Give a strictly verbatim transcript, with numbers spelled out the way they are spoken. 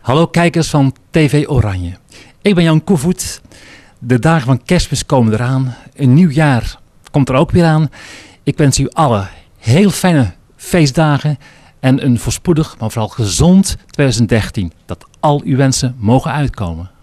Hallo kijkers van T V Oranje. Ik ben Jan Koevoet. De dagen van Kerstmis komen eraan. Een nieuw jaar komt er ook weer aan. Ik wens u allen heel fijne feestdagen en een voorspoedig, maar vooral gezond twintig dertien. Dat al uw wensen mogen uitkomen.